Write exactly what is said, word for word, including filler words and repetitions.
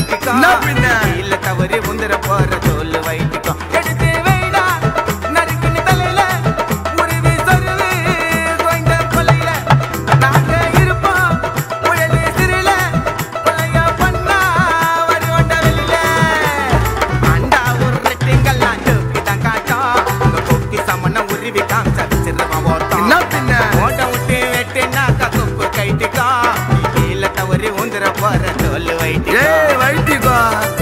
வைட்டிக்கும் இல்ல தவறி உந்துற போற தோல் வைட்டிக்கும் எடுத்து வைடா நறுக்குன்னு தலையில உருவி சொருவி கோய்ந்த கொலையில நாங்க இருப்போம் புயலு சிறில கொலையா பண்ணா வரி ஒண்ட வெளியில அண்டா உருட்டுங்கெல்லாம் ஜோக்கி தான் காட்டும் உங்க கொக்கி சமன உருவி காமிச்சா வச்சிருவான் ஓட்டம் ஓட்ட விட்டு வெட்டுனாக்கா கொக்கு கைட்டுக்கும் இல்ல தவறி உந்துற போற தோல் வைட்டிக்கும் வைட்டிக்கும்